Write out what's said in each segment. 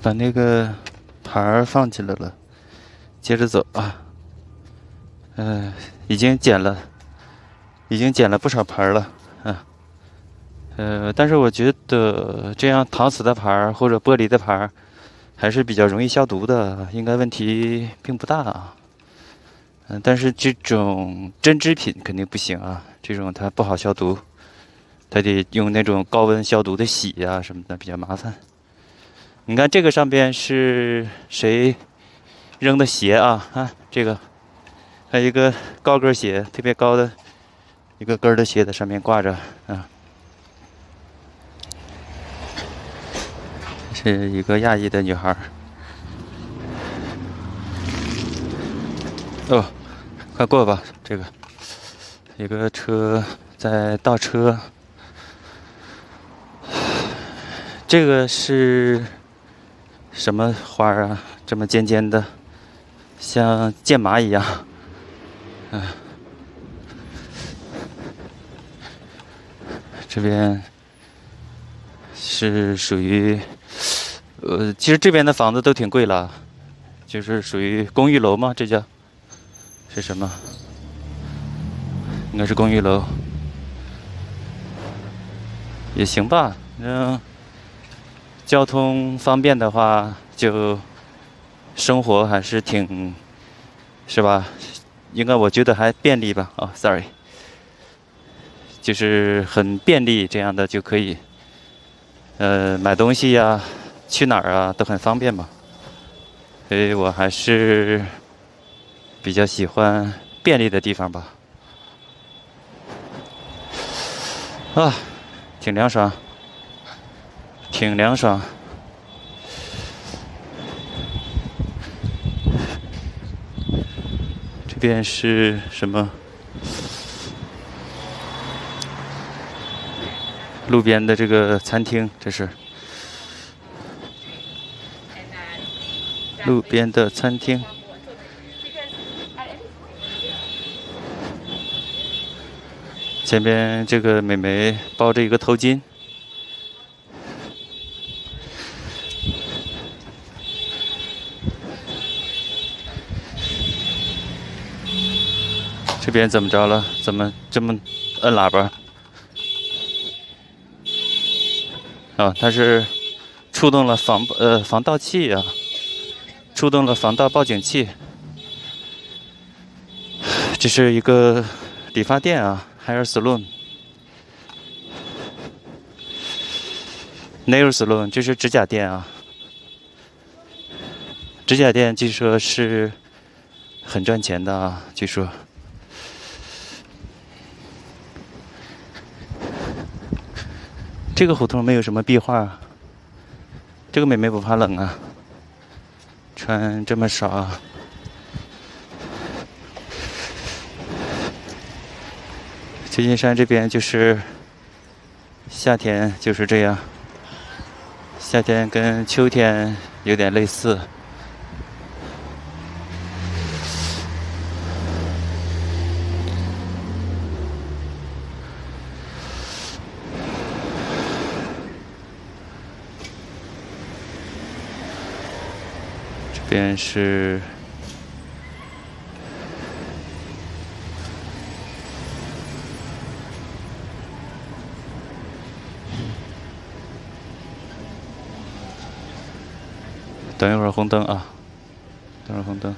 把那个牌儿放起来了，接着走啊。已经捡了不少牌儿了啊。但是我觉得这样搪瓷的牌儿或者玻璃的牌儿还是比较容易消毒的，应该问题并不大啊。但是这种针织品肯定不行啊，这种它不好消毒，它得用那种高温消毒的洗呀什么的，比较麻烦。你看这个上边是谁扔的鞋啊？啊，这个还有一个高跟鞋，特别高的一个跟的鞋在上面挂着啊。是一个亚裔的女孩。哦，快过吧，这个一个车在倒车。这个是什么花啊？这么尖尖的，像剑麻一样。这边是属于，其实这边的房子都挺贵了，就是属于公寓楼吗？这叫是什么？应该是公寓楼，也行吧。交通方便的话，就生活还是挺，是吧？应该我觉得还便利吧。哦，sorry，就是很便利，这样的就可以，买东西呀，去哪儿啊都很方便嘛。所以我还是比较喜欢便利的地方吧。啊，挺凉爽，挺凉爽。这边是什么？路边的这个餐厅，这是路边的餐厅。前边这个美眉包着一个头巾。这边怎么着了？怎么这么摁喇叭？啊，它是触动了防盗器啊，触动了防盗报警器。这是一个理发店啊 ，Hair Salon。Nail Salon 这是指甲店啊，指甲店据说是很赚钱的啊，据说。这个胡同没有什么壁画，这个妹妹不怕冷啊，穿这么少啊。旧金山这边就是夏天就是这样，夏天跟秋天有点类似。这边是等一会儿红灯啊，等会儿红灯。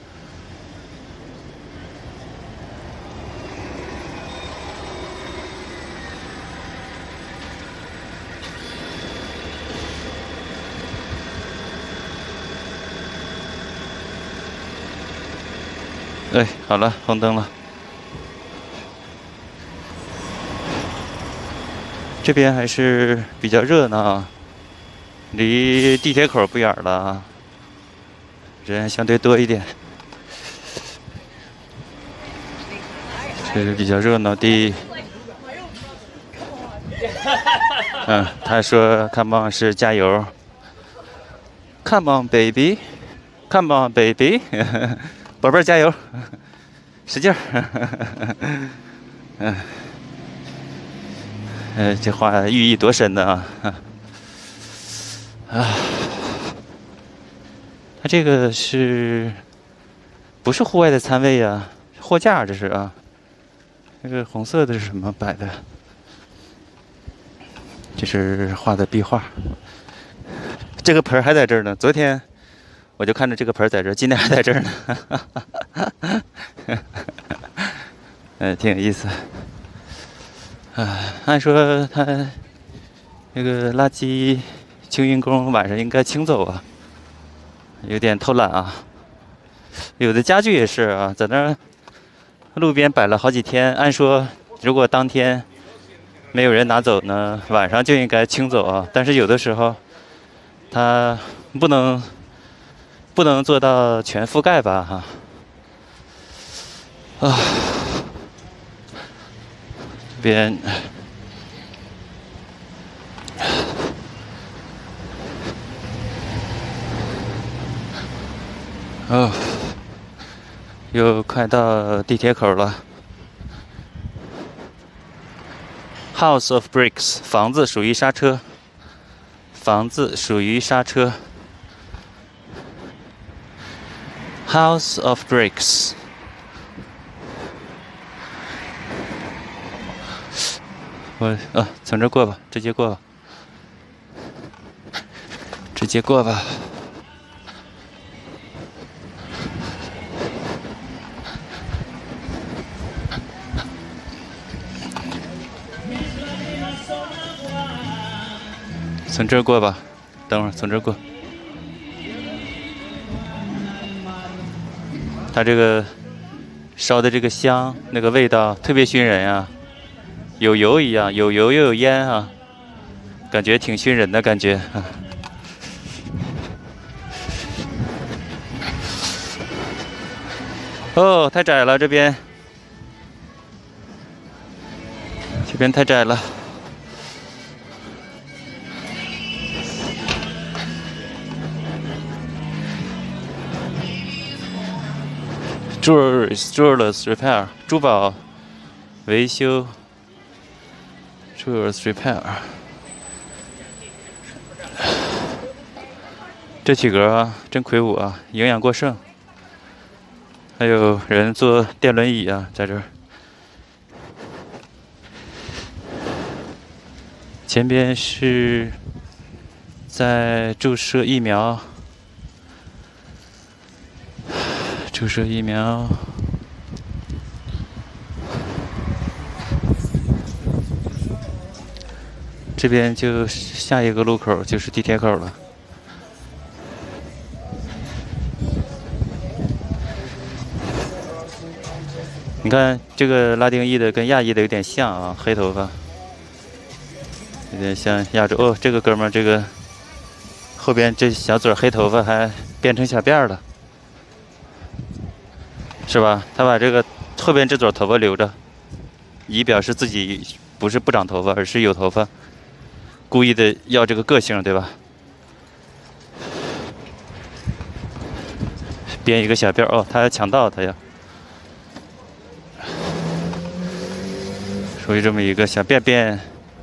哎，好了，红灯了。这边还是比较热闹，离地铁口不远了，人相对多一点。这是比较热闹的。他说 "Come on" 是加油 ，Come on baby，Come on baby， 宝贝儿加油，使劲儿。这话寓意多深呢啊！ 它这个是不是户外的餐位呀？货架这是啊。这个红色的是什么摆的？这是画的壁画。这个盆还在这儿呢。昨天我就看着这个盆在这儿，今天还在这儿呢。挺有意思。按说他那个垃圾清运工晚上应该清走啊，有点偷懒啊。有的家具也是啊，在那儿路边摆了好几天，按说如果当天没有人拿走呢，晚上就应该清走啊。但是有的时候他不能做到全覆盖吧哈。这边又快到地铁口了。House of Bricks， 房子属于刹车，房子属于刹车。House of Bricks。我从这过吧，直接过吧，直接过吧。从这儿过吧，等会儿从这儿过。它这个烧的这个香，那个味道特别熏人呀，有油一样，有油又有烟啊，感觉挺熏人的感觉。哦，太窄了，这边太窄了。Jewelers repair， 珠宝维修。Jewelers repair。这体格啊，真魁梧啊，营养过剩。还有人坐电轮椅啊，在这儿。前边是在注射疫苗。注射疫苗。这边就下一个路口就是地铁口了。你看这个拉丁裔的跟亚裔的有点像啊，黑头发，有点像亚洲。哦，这个哥们儿，这个后边这小嘴黑头发还变成小辫了。是吧？他把这个后边这撮头发留着，以表示自己不是不长头发，而是有头发，故意的要这个个性，对吧？编一个小辫哦，他要强盗，他要属于这么一个小辫辫。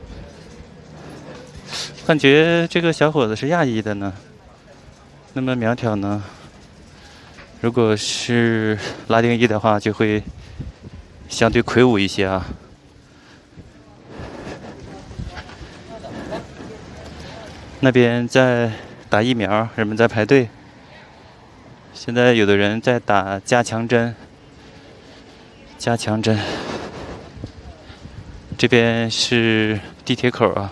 感觉这个小伙子是亚裔的呢，那么苗条呢？如果是拉丁裔的话，就会相对魁梧一些啊。那边在打疫苗，人们在排队。现在有的人在打加强针。加强针。这边是地铁口啊。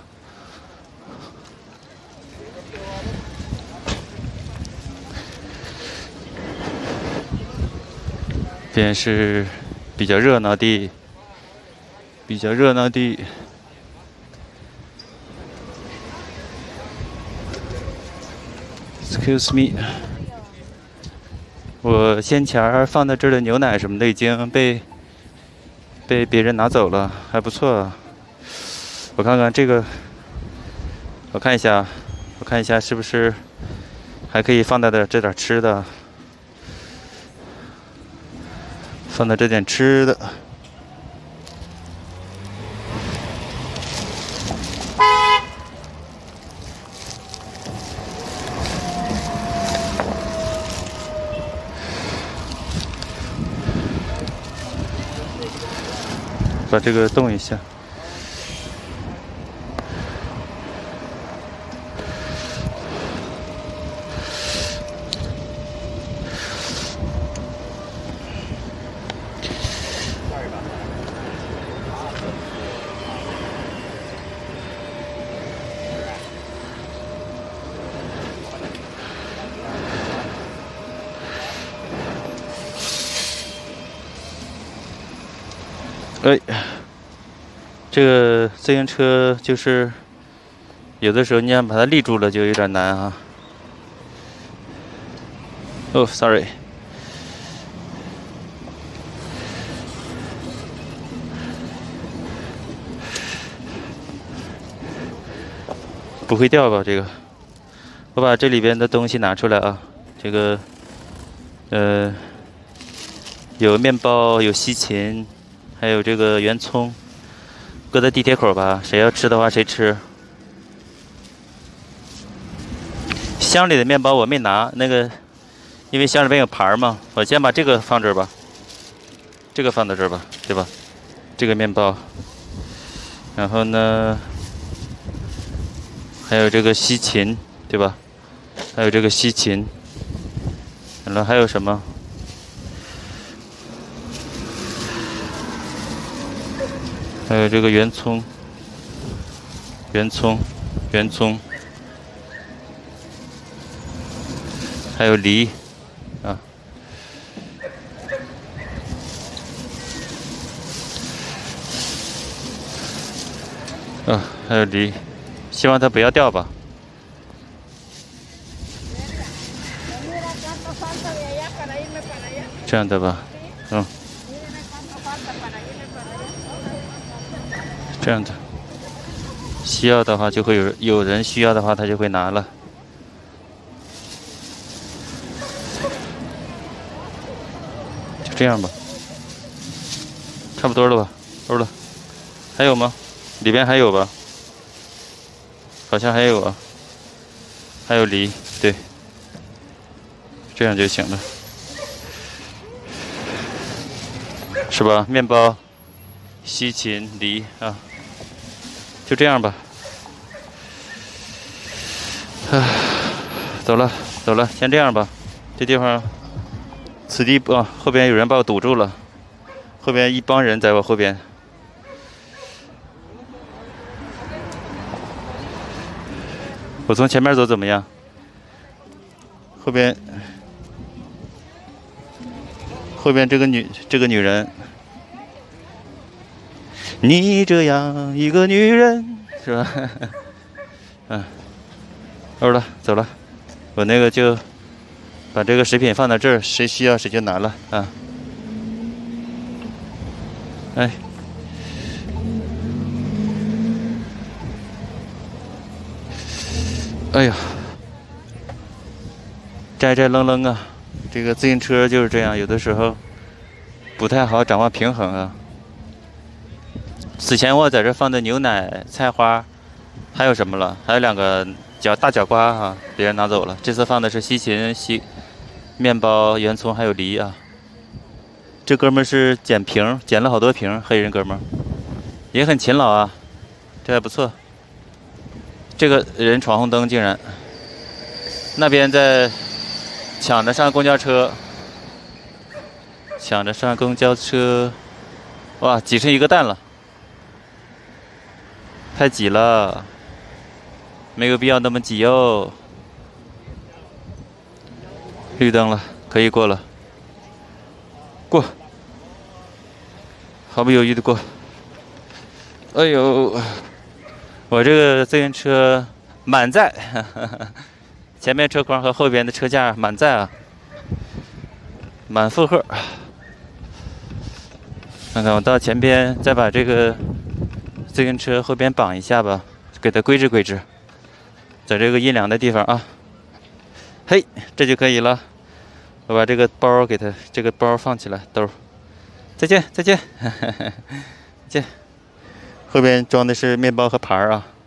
这边是比较热闹的，Excuse me， 我先前放在这儿的牛奶什么的已经被别人拿走了，还不错。我看看这个，我看一下是不是还可以放在这点吃的。放到这点吃的， 把这个动一下。哎，这个自行车就是有的时候你想把它立住了，就有点难啊。哦，sorry。不会掉吧？这个，我把这里边的东西拿出来啊。这个，有面包，有西芹。还有这个圆葱，搁在地铁口吧，谁要吃的话谁吃。箱里的面包我没拿，那个因为箱里边有盘嘛，我先把这个放这儿吧，这个放到这儿吧，对吧？这个面包，然后呢，还有这个西芹，对吧？还有这个西芹，然后还有什么？还有这个圆葱，圆葱，圆葱，还有梨，啊，还有梨，希望它不要掉吧。这样的吧，这样的，需要的话就会有人需要的话，他就会拿了。就这样吧，差不多了吧？够了，还有吗？里边还有吧？好像还有啊，还有梨，对，这样就行了，是吧？面包、西芹、梨啊。就这样吧，走了走了，先这样吧。这地方，此地啊，后边有人把我堵住了，后边一帮人在我后边。我从前面走怎么样？后边这个女人。你这样一个女人，是吧？够了，走了。我那个就把这个食品放到这儿，谁需要谁就拿了啊。哎呀，摘摘愣愣啊！这个自行车就是这样，有的时候不太好掌握平衡啊。此前我在这放的牛奶、菜花，还有什么了？还有2个大角瓜哈，别人拿走了。这次放的是西芹、面包、圆葱还有梨啊。这哥们儿是捡了好多瓶，黑人哥们儿也很勤劳啊，这还不错。这个人闯红灯竟然，那边在抢着上公交车，哇，挤成一个蛋了。太挤了，没有必要那么挤哟。绿灯了，可以过了，过，毫不犹豫的过。哎呦，我这个自行车满载，前面车筐和后边的车架满载啊，满负荷。看看我到前边，再把这个自行车后边绑一下吧，给它规制，在这个阴凉的地方啊。嘿，这就可以了。我把这个包给它，这个包放起来，兜。再见，再见。后边装的是面包和盘啊。